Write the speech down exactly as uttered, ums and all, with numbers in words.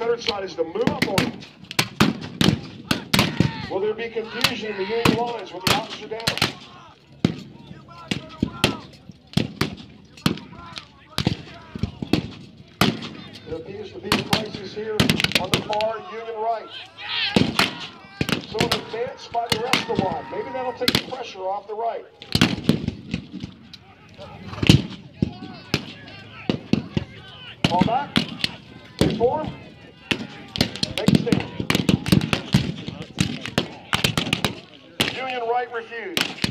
Confederate side is to move up on them. Will there be confusion in the Union lines when the officers are down? There appears to be a crisis here on the far Union right. So an advance by the rest of the line. Maybe that'll take the pressure off the right. Fall back. Reform. Make a stand. Union right refused.